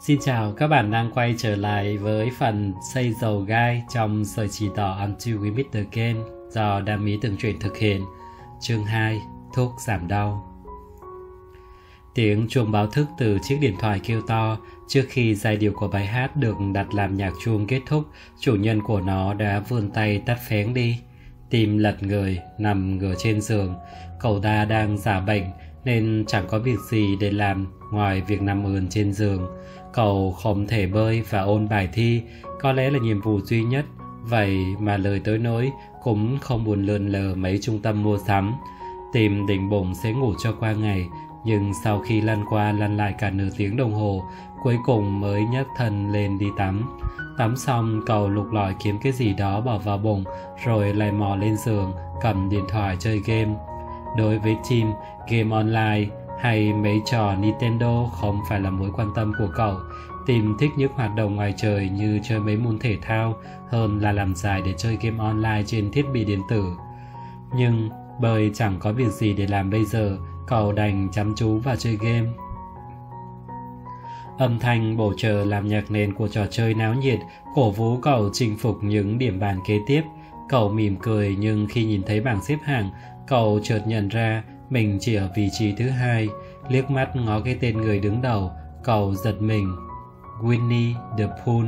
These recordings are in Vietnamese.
Xin chào, các bạn đang quay trở lại với phần xây dầu gai trong sợi chỉ đỏ Until We Meet Again do Đam Mỹ Tường Truyện thực hiện. Chương 2, thuốc giảm đau. Tiếng chuông báo thức từ chiếc điện thoại kêu to. Trước khi giai điệu của bài hát được đặt làm nhạc chuông kết thúc, chủ nhân của nó đã vươn tay tắt phén đi. Tim lật người, nằm ngửa trên giường. Cậu ta đang giả bệnh nên chẳng có việc gì để làm ngoài việc nằm ườn trên giường. Cậu không thể bơi và ôn bài thi, có lẽ là nhiệm vụ duy nhất. Vậy mà lời tới nỗi cũng không buồn lượn lờ mấy trung tâm mua sắm. Tìm định bụng sẽ ngủ cho qua ngày, nhưng sau khi lăn qua lăn lại cả nửa tiếng đồng hồ, cuối cùng mới nhấc thân lên đi tắm. Tắm xong, cậu lục lọi kiếm cái gì đó bỏ vào bụng, rồi lại mò lên giường, cầm điện thoại chơi game. Đối với Tim, game online hay mấy trò Nintendo không phải là mối quan tâm của cậu. Tim thích những hoạt động ngoài trời như chơi mấy môn thể thao hơn là làm dài để chơi game online trên thiết bị điện tử. Nhưng bởi chẳng có việc gì để làm bây giờ, cậu đành chăm chú vào chơi game. Âm thanh bổ trợ làm nhạc nền của trò chơi náo nhiệt cổ vũ cậu chinh phục những điểm bàn kế tiếp. Cậu mỉm cười, nhưng khi nhìn thấy bảng xếp hạng, cậu chợt nhận ra mình chỉ ở vị trí thứ 2. Liếc mắt ngó cái tên người đứng đầu, cậu giật mình. Winnie the Pooh,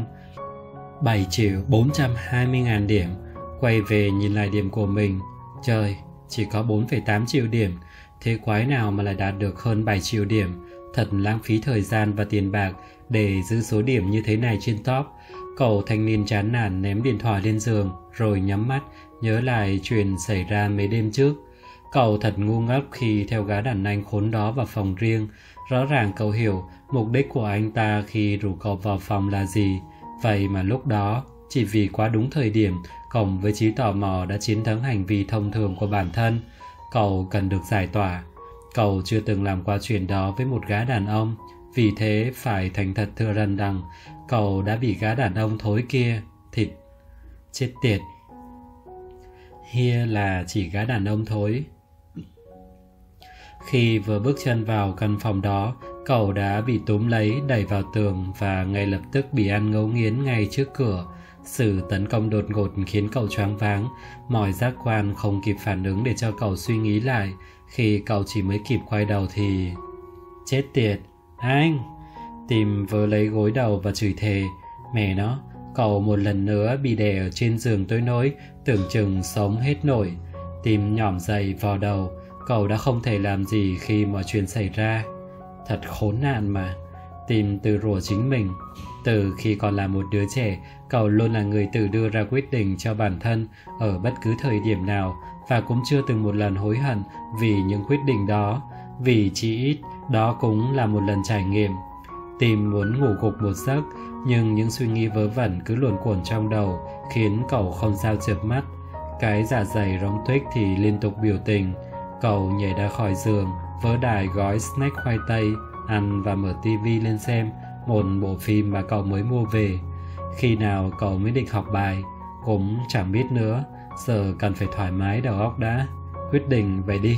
7.420.000 điểm. Quay về nhìn lại điểm của mình, trời, chỉ có 4,8 triệu điểm. Thế quái nào mà lại đạt được hơn 7 triệu điểm. Thật lãng phí thời gian và tiền bạc để giữ số điểm như thế này trên top. Cậu thanh niên chán nản ném điện thoại lên giường, rồi nhắm mắt nhớ lại chuyện xảy ra mấy đêm trước. Cậu thật ngu ngốc khi theo gã đàn anh khốn đó vào phòng riêng. Rõ ràng cậu hiểu mục đích của anh ta khi rủ cậu vào phòng là gì. Vậy mà lúc đó, chỉ vì quá đúng thời điểm, cộng với trí tò mò đã chiến thắng hành vi thông thường của bản thân. Cậu cần được giải tỏa. Cậu chưa từng làm qua chuyện đó với một gã đàn ông, vì thế phải thành thật thừa nhận rằng cậu đã bị gã đàn ông thối kia thịt. Chết tiệt. Here là chỉ gã đàn ông thối. Khi vừa bước chân vào căn phòng đó, cậu đã bị túm lấy đẩy vào tường và ngay lập tức bị ăn ngấu nghiến ngay trước cửa. Sự tấn công đột ngột khiến cậu choáng váng, mọi giác quan không kịp phản ứng để cho cậu suy nghĩ lại. Khi cậu chỉ mới kịp quay đầu thì... Chết tiệt, anh! Tim vớ lấy gối đầu và chửi thề. Mẹ nó, cậu một lần nữa bị đè ở trên giường tới nỗi tưởng chừng sống hết nổi. Tim nhỏm dậy vò đầu. Cậu đã không thể làm gì khi mọi chuyện xảy ra. Thật khốn nạn mà. Tim tự rủa chính mình. Từ khi còn là một đứa trẻ, cậu luôn là người tự đưa ra quyết định cho bản thân ở bất cứ thời điểm nào, và cũng chưa từng một lần hối hận vì những quyết định đó, vì chỉ ít đó cũng là một lần trải nghiệm. Tim muốn ngủ gục một giấc, nhưng những suy nghĩ vớ vẩn cứ luồn cuộn trong đầu khiến cậu không sao chợp mắt. Cái dạ dày rỗng tuếch thì liên tục biểu tình. Cậu nhảy ra khỏi giường, vớ đài gói snack khoai tây, ăn và mở tivi lên xem một bộ phim mà cậu mới mua về. Khi nào cậu mới định học bài cũng chẳng biết nữa. Giờ cần phải thoải mái đầu óc đã. Quyết định vậy đi.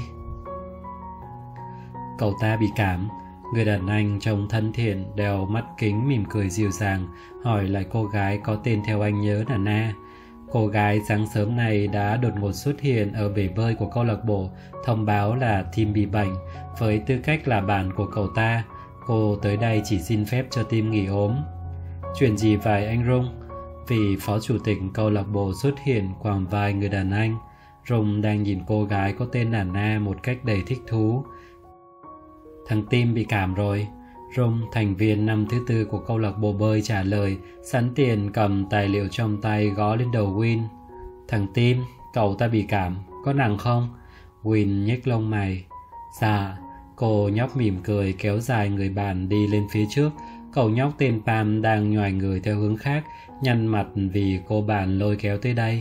Cậu ta bị cảm. Người đàn anh trông thân thiện, đeo mắt kính mỉm cười dịu dàng, hỏi lại cô gái có tên theo anh nhớ là Na. Cô gái sáng sớm này đã đột ngột xuất hiện ở bể bơi của câu lạc bộ, thông báo là Tim bị bệnh. Với tư cách là bạn của cậu ta, cô tới đây chỉ xin phép cho Tim nghỉ ốm. Chuyện gì vậy anh Rung? Vị phó chủ tịch câu lạc bộ xuất hiện quàng vai người đàn anh. Rung đang nhìn cô gái có tên là Na một cách đầy thích thú. Thằng Tim bị cảm rồi. Rung, thành viên năm thứ 4 của câu lạc bộ bơi, trả lời, sẵn tiền cầm tài liệu trong tay gõ lên đầu Win. Thằng Tim, cậu ta bị cảm, có nặng không? Win nhếch lông mày. Dạ. Cô nhóc mỉm cười kéo dài người bạn đi lên phía trước. Cậu nhóc tên Pam đang nhoài người theo hướng khác, nhăn mặt vì cô bạn lôi kéo tới đây.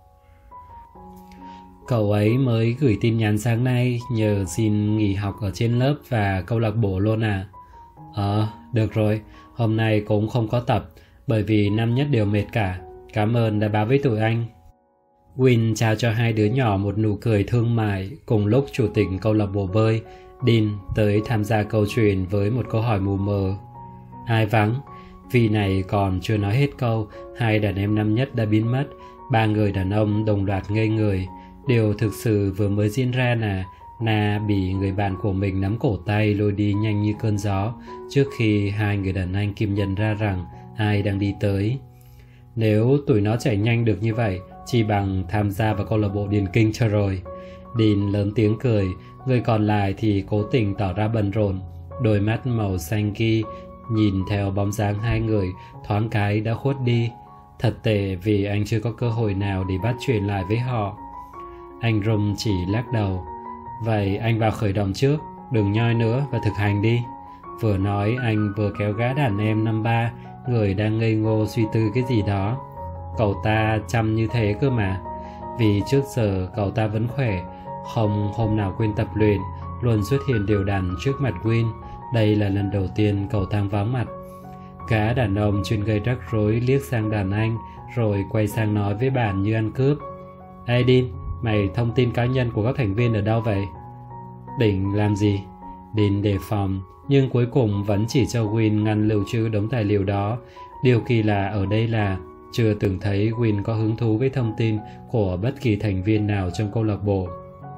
Cậu ấy mới gửi tin nhắn sáng nay nhờ xin nghỉ học ở trên lớp và câu lạc bộ luôn à? Được rồi, hôm nay cũng không có tập, bởi vì năm nhất đều mệt cả. Cảm ơn đã báo với tụi anh. Win trao cho hai đứa nhỏ một nụ cười thương mại. Cùng lúc chủ tịch câu lạc bộ bơi Dean tới tham gia câu chuyện với một câu hỏi mù mờ. Ai vắng? Vì này còn chưa nói hết câu, hai đàn em năm nhất đã biến mất. Ba người đàn ông đồng loạt ngây người. Điều thực sự vừa mới diễn ra là Na bị người bạn của mình nắm cổ tay lôi đi nhanh như cơn gió, trước khi hai người đàn anh kịp nhận ra rằng ai đang đi tới. Nếu tụi nó chạy nhanh được như vậy, chỉ bằng tham gia vào câu lạc bộ điền kinh cho rồi. Dean lớn tiếng cười, người còn lại thì cố tình tỏ ra bận rộn. Đôi mắt màu xanh kia nhìn theo bóng dáng hai người, thoáng cái đã khuất đi. Thật tệ vì anh chưa có cơ hội nào để bắt chuyện lại với họ. Anh Rum chỉ lắc đầu. Vậy anh vào khởi động trước, đừng nhoi nữa và thực hành đi. Vừa nói anh vừa kéo gã đàn em năm ba, người đang ngây ngô suy tư cái gì đó. Cậu ta chăm như thế cơ mà. Vì trước giờ cậu ta vẫn khỏe, không hôm nào quên tập luyện, luôn xuất hiện đều đặn trước mặt Win. Đây là lần đầu tiên cậu ta vắng mặt. Gã đàn ông chuyên gây rắc rối liếc sang đàn anh, rồi quay sang nói với bạn như ăn cướp. Ê Dean, mày thông tin cá nhân của các thành viên ở đâu vậy? Định làm gì? Dean đề phòng, nhưng cuối cùng vẫn chỉ cho Win ngăn lưu trữ đống tài liệu đó. Điều kỳ lạ ở đây là chưa từng thấy Win có hứng thú với thông tin của bất kỳ thành viên nào trong câu lạc bộ.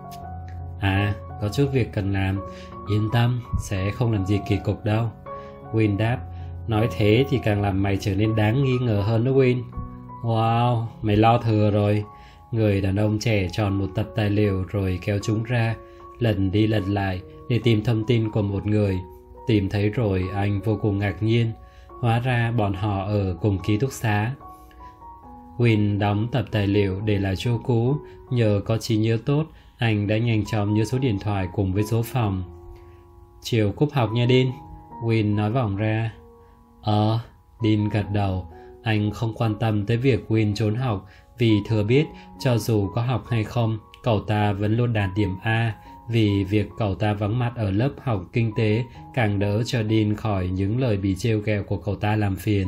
À, có chút việc cần làm. Yên tâm, sẽ không làm gì kỳ cục đâu. Win đáp. Nói thế thì càng làm mày trở nên đáng nghi ngờ hơn đó Win. Wow, mày lo thừa rồi. Người đàn ông trẻ chọn một tập tài liệu rồi kéo chúng ra, lần đi lần lại để tìm thông tin của một người. Tìm thấy rồi anh vô cùng ngạc nhiên. Hóa ra bọn họ ở cùng ký túc xá. Win đóng tập tài liệu để lại chỗ cũ. Nhờ có trí nhớ tốt, anh đã nhanh chóng nhớ số điện thoại cùng với số phòng. Chiều cúp học nha Dean, Win nói vọng ra. Dean gật đầu. Anh không quan tâm tới việc Win trốn học, vì thừa biết cho dù có học hay không, cậu ta vẫn luôn đạt điểm A. Vì việc cậu ta vắng mặt ở lớp học kinh tế càng đỡ cho Dean khỏi những lời bị trêu ghẹo của cậu ta làm phiền.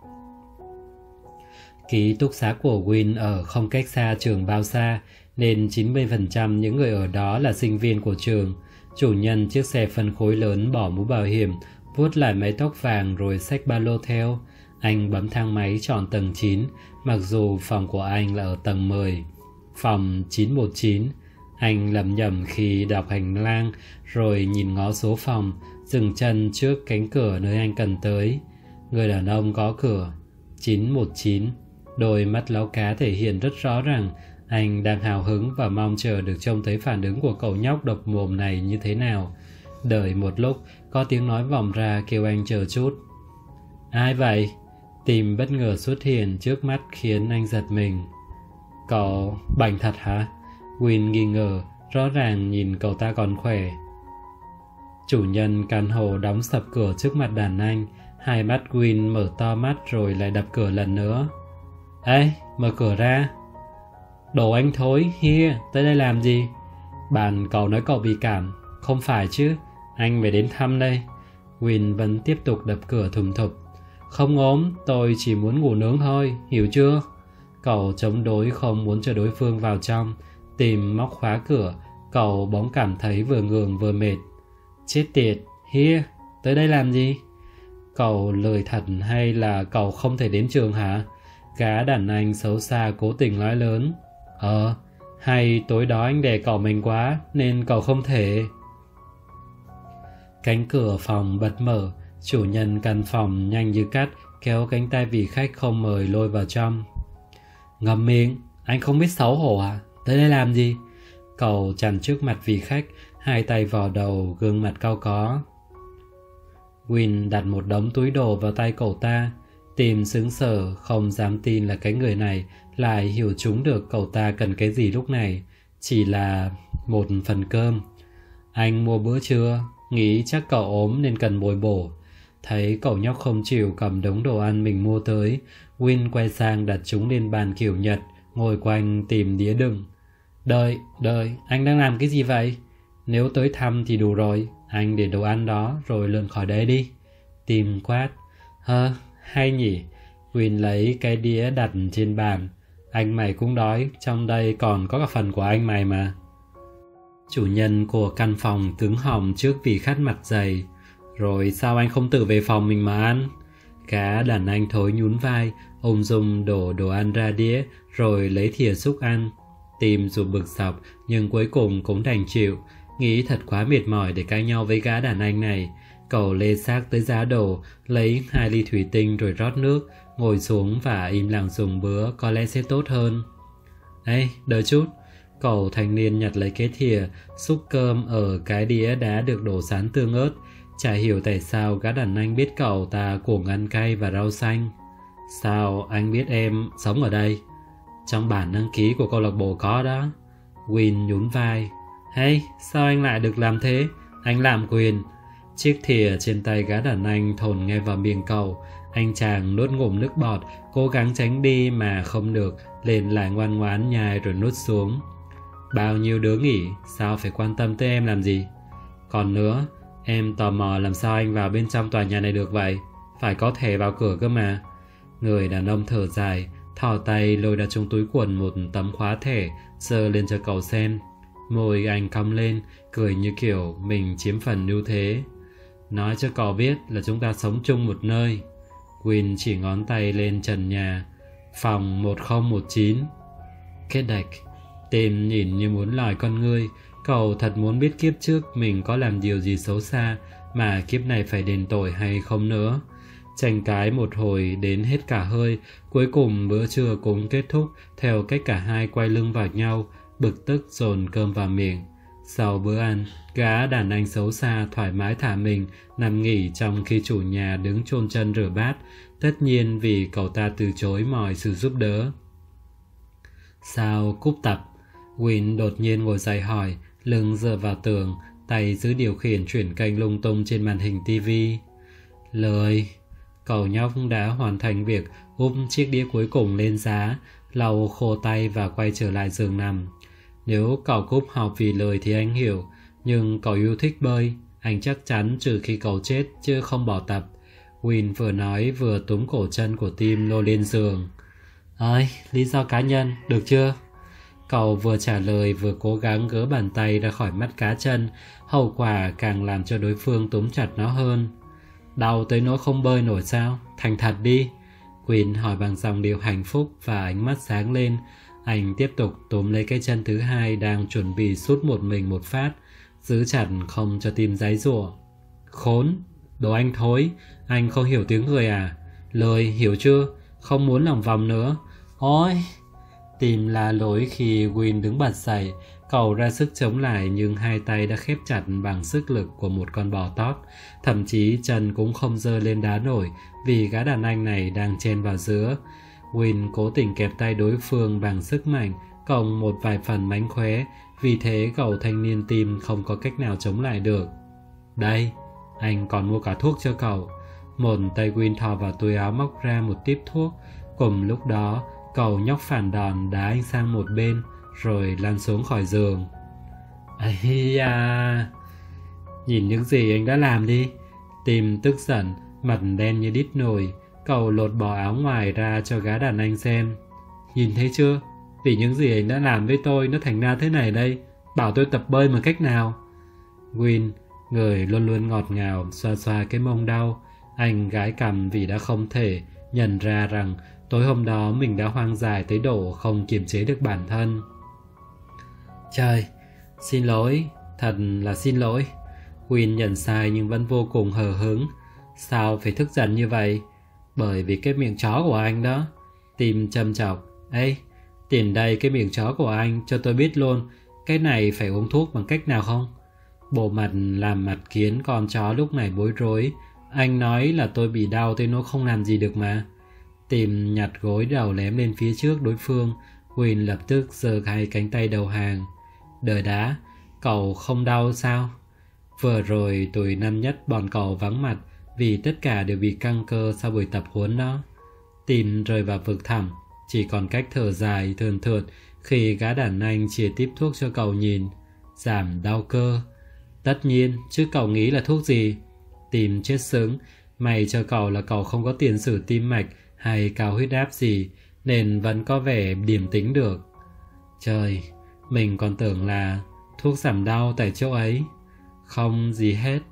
Ký túc xá của Win ở không cách xa trường bao xa, nên 90% những người ở đó là sinh viên của trường. Chủ nhân chiếc xe phân khối lớn bỏ mũ bảo hiểm, vuốt lại mái tóc vàng rồi xách ba lô theo. Anh bấm thang máy chọn tầng 9, mặc dù phòng của anh là ở tầng 10. Phòng 919. Anh lẩm nhẩm khi đọc hành lang, rồi nhìn ngó số phòng, dừng chân trước cánh cửa nơi anh cần tới. Người đàn ông gõ cửa. 919. Đôi mắt láu cá thể hiện rất rõ rằng anh đang hào hứng và mong chờ được trông thấy phản ứng của cậu nhóc độc mồm này như thế nào. Đợi một lúc, có tiếng nói vọng ra kêu anh chờ chút. Ai vậy? Tim bất ngờ xuất hiện trước mắt khiến anh giật mình. Cậu bệnh thật hả? Win nghi ngờ, rõ ràng nhìn cậu ta còn khỏe. Chủ nhân căn hộ đóng sập cửa trước mặt đàn anh. Hai mắt Win mở to mắt rồi lại đập cửa lần nữa. Ê, mở cửa ra. Đồ anh thối, here, tới đây làm gì? Bạn cậu nói cậu bị cảm. Không phải chứ, anh mới đến thăm đây. Win vẫn tiếp tục đập cửa thùm thụp. Không ốm, tôi chỉ muốn ngủ nướng thôi, hiểu chưa? Cậu chống đối không muốn cho đối phương vào trong. Tìm móc khóa cửa, cậu bỗng cảm thấy vừa ngượng vừa mệt. Chết tiệt, here, tới đây làm gì? Cậu lười thật hay là cậu không thể đến trường hả? Gã đàn anh xấu xa cố tình nói lớn. Hay tối đó anh đè cậu mình quá nên cậu không thể. Cánh cửa phòng bật mở. Chủ nhân căn phòng nhanh như cắt kéo cánh tay vị khách không mời lôi vào trong. Ngậm miệng, anh không biết xấu hổ à? Tới đây làm gì? Cậu chặn trước mặt vị khách, hai tay vò đầu, gương mặt cau có. Win đặt một đống túi đồ vào tay cậu ta. Tim sững sờ, không dám tin là cái người này lại hiểu trúng được cậu ta cần cái gì lúc này. Chỉ là một phần cơm. Anh mua bữa trưa, nghĩ chắc cậu ốm nên cần bồi bổ. Thấy cậu nhóc không chịu cầm đống đồ ăn mình mua tới, Win quay sang đặt chúng lên bàn kiểu Nhật, ngồi quanh tìm đĩa đựng. Đợi, anh đang làm cái gì vậy? Nếu tới thăm thì đủ rồi, anh để đồ ăn đó rồi lượn khỏi đây đi. Tim quát. Hay nhỉ. Win lấy cái đĩa đặt trên bàn. Anh mày cũng đói, trong đây còn có cả phần của anh mày mà. Chủ nhân của căn phòng cứng họng trước vị khách mặt dày. Rồi sao anh không tự về phòng mình mà ăn? Gã đàn anh thối nhún vai, ung dung đổ đồ ăn ra đĩa rồi lấy thìa xúc ăn. Tim dù bực dọc nhưng cuối cùng cũng đành chịu. Nghĩ thật quá mệt mỏi để cãi nhau với gã đàn anh này. Cậu lê xác tới giá đồ, lấy 2 ly thủy tinh rồi rót nước, ngồi xuống và im lặng dùng bữa có lẽ sẽ tốt hơn. Ê, đợi chút. Cậu thanh niên nhặt lấy cái thìa, xúc cơm ở cái đĩa đã được đổ sán tương ớt. Chả hiểu tại sao gã đàn anh biết cậu ta cuồng ăn cay và rau xanh. Sao anh biết em sống ở đây? Trong bản đăng ký của câu lạc bộ có đó. Win nhún vai. Hey, sao anh lại được làm thế? Anh lạm quyền. Chiếc thìa trên tay gã đàn anh thồn ngay vào miệng cậu. Anh chàng nuốt ngụm nước bọt, cố gắng tránh đi mà không được, lên lại ngoan ngoãn nhai rồi nuốt xuống. Bao nhiêu đứa nghỉ, sao phải quan tâm tới em làm gì? Còn nữa, em tò mò làm sao anh vào bên trong tòa nhà này được vậy? Phải có thẻ vào cửa cơ mà. Người đàn ông thở dài, thò tay lôi ra trong túi quần một tấm khóa thẻ, giơ lên cho cậu xem. Môi anh cong lên, cười như kiểu mình chiếm phần ưu thế. Nói cho cậu biết là chúng ta sống chung một nơi. Win chỉ ngón tay lên trần nhà. Phòng 1019. Kết đạch. Tim nhìn như muốn lòi con ngươi. Cậu thật muốn biết kiếp trước mình có làm điều gì xấu xa mà kiếp này phải đền tội hay không nữa. Tranh cãi một hồi đến hết cả hơi. Cuối cùng bữa trưa cũng kết thúc theo cách cả hai quay lưng vào nhau, bực tức dồn cơm vào miệng. Sau bữa ăn, gã đàn anh xấu xa thoải mái thả mình nằm nghỉ trong khi chủ nhà đứng chôn chân rửa bát, tất nhiên vì cậu ta từ chối mọi sự giúp đỡ. Sao cúp tập? Win đột nhiên ngồi dậy hỏi, lưng dựa vào tường, tay giữ điều khiển chuyển kênh lung tung trên màn hình tivi. Lời. Cậu nhóc đã hoàn thành việc úp chiếc đĩa cuối cùng lên giá, lau khô tay và quay trở lại giường nằm. Nếu cậu cúp học vì lời thì anh hiểu, nhưng cậu yêu thích bơi, anh chắc chắn trừ khi cậu chết chứ không bỏ tập. Win vừa nói vừa túm cổ chân của Tim lôi lên giường. Ơi, lý do cá nhân, được chưa? Cậu vừa trả lời vừa cố gắng gỡ bàn tay ra khỏi mắt cá chân, hậu quả càng làm cho đối phương túm chặt nó hơn. Đau tới nỗi không bơi nổi sao? Thành thật đi. Win hỏi bằng giọng điệu hạnh phúc và ánh mắt sáng lên. Anh tiếp tục túm lấy cái chân thứ hai đang chuẩn bị sút một mình một phát, giữ chặt không cho Tim giãy giụa. Khốn, đồ anh thối, anh không hiểu tiếng người à? Lời hiểu chưa? Không muốn lòng vòng nữa. Ôi! Tim la lối khi Win đứng bật dậy. Cậu ra sức chống lại nhưng hai tay đã khép chặt bằng sức lực của một con bò tót. Thậm chí chân cũng không giơ lên đá nổi vì gã đàn anh này đang chen vào giữa. Win cố tình kẹp tay đối phương bằng sức mạnh, cộng một vài phần mánh khóe, vì thế cậu thanh niên Tim không có cách nào chống lại được. Đây, anh còn mua cả thuốc cho cậu. Một tay Win thò vào túi áo móc ra một típ thuốc. Cùng lúc đó, cậu nhóc phản đòn đá anh sang một bên, rồi lăn xuống khỏi giường. Ây da! Nhìn những gì anh đã làm đi. Tim tức giận, mặt đen như đít nồi. Cậu lột bỏ áo ngoài ra cho gã đàn anh xem. Nhìn thấy chưa? Vì những gì anh đã làm với tôi nó thành ra thế này đây. Bảo tôi tập bơi bằng cách nào? Win, người luôn luôn ngọt ngào, xoa xoa cái mông đau. Anh gãi cằm vì đã không thể nhận ra rằng tối hôm đó mình đã hoang dại tới độ không kiềm chế được bản thân. Trời, xin lỗi, thật là xin lỗi. Win nhận sai nhưng vẫn vô cùng hờ hững. Sao phải tức giận như vậy? Bởi vì cái miệng chó của anh đó. Tim châm chọc. Ê, tìm đây cái miệng chó của anh cho tôi biết luôn. Cái này phải uống thuốc bằng cách nào không? Bộ mặt làm mặt kiến con chó lúc này bối rối. Anh nói là tôi bị đau tới nó không làm gì được mà. Tim nhặt gối đầu lém lên phía trước đối phương. Win lập tức giơ hai cánh tay đầu hàng. Đợi đã, cậu không đau sao? Vừa rồi tuổi năm nhất bọn cậu vắng mặt vì tất cả đều bị căng cơ sau buổi tập huấn đó. Tim rơi vào vực thẳm, chỉ còn cách thở dài thườn thượt khi gã đàn anh chia tiếp thuốc cho cậu nhìn. Giảm đau cơ. Tất nhiên, chứ cậu nghĩ là thuốc gì? Tim chết sững. May cho cậu là cậu không có tiền sử tim mạch hay cao huyết áp gì, nên vẫn có vẻ điềm tĩnh được. Trời, mình còn tưởng là thuốc giảm đau tại chỗ ấy. Không gì hết.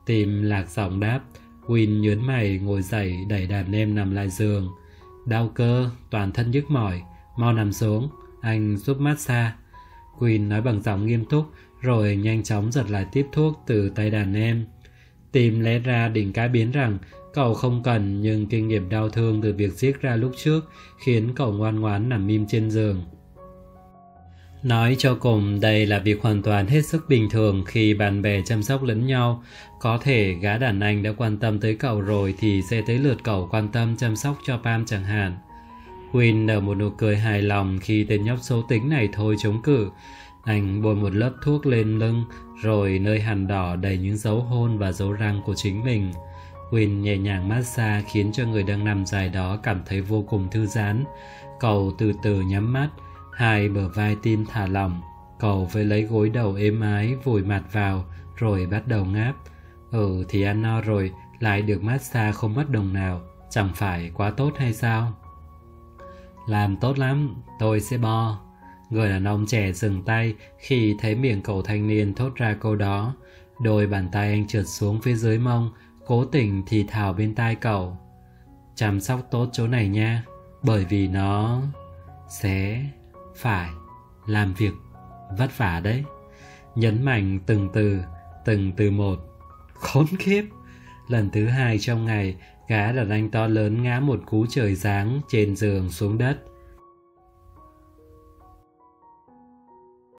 Tim lạc giọng đáp. Win nhớn mày ngồi dậy đẩy đàn em nằm lại giường. Đau cơ, toàn thân nhức mỏi, mau nằm xuống, anh giúp massage. Queen nói bằng giọng nghiêm túc, rồi nhanh chóng giật lại tiếp thuốc từ tay đàn em. Tim lẽ ra định cãi biến rằng cậu không cần, nhưng kinh nghiệm đau thương từ việc giết ra lúc trước khiến cậu ngoan ngoãn nằm im trên giường. Nói cho cùng, đây là việc hoàn toàn hết sức bình thường khi bạn bè chăm sóc lẫn nhau. Có thể gã đàn anh đã quan tâm tới cậu rồi thì sẽ tới lượt cậu quan tâm chăm sóc cho Pam chẳng hạn. Quinn nở một nụ cười hài lòng khi tên nhóc xấu tính này thôi chống cự. Anh bôi một lớp thuốc lên lưng, rồi nơi hằn đỏ đầy những dấu hôn và dấu răng của chính mình. Quinn nhẹ nhàng massage khiến cho người đang nằm dài đó cảm thấy vô cùng thư giãn. Cậu từ từ nhắm mắt, hai bờ vai Tim thả lỏng. Cậu với lấy gối đầu êm ái vùi mặt vào, rồi bắt đầu ngáp. Thì ăn no rồi, lại được massage không mất đồng nào, chẳng phải quá tốt hay sao? Làm tốt lắm, tôi sẽ bo. Người đàn ông trẻ dừng tay khi thấy miệng cậu thanh niên thốt ra câu đó. Đôi bàn tay anh trượt xuống phía dưới mông, cố tình thì thào bên tai cậu. Chăm sóc tốt chỗ này nha, bởi vì nó sẽ phải làm việc vất vả đấy. Nhấn mạnh từng từ một. Khốn khiếp. Lần thứ hai trong ngày, gã đàn anh to lớn ngã một cú trời giáng trên giường xuống đất.